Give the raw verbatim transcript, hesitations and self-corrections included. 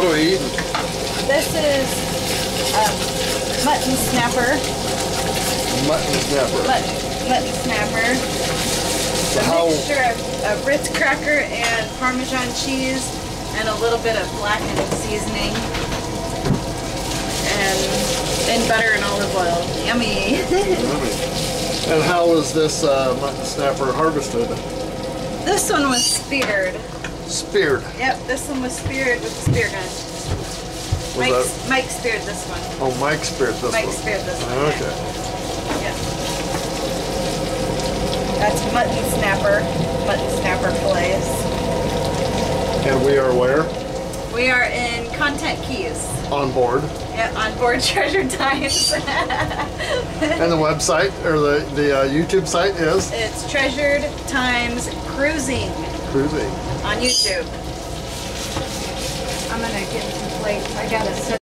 What are we eating? This is um, mutton snapper. Mutton snapper. Mutton, mutton snapper. So a how, mixture of, of Ritz cracker and Parmesan cheese and a little bit of blackened seasoning. And then butter and olive oil. Yummy. Yummy. And how was this uh, mutton snapper harvested? This one was speared. Speared. Yep, this one was speared with the spear gun. Was Mike, that... Mike speared this one. Oh, Mike speared this Mike one. speared this one. Okay. Yeah. That's mutton snapper. Mutton snapper fillets. And we are where? We are in Content Keys. On board. Yeah, on board Treasure Times. And the website, or the, the uh, YouTube site is? It's Treasured Times Cruising. Cruising. On YouTube. I'm gonna get some plates. I gotta set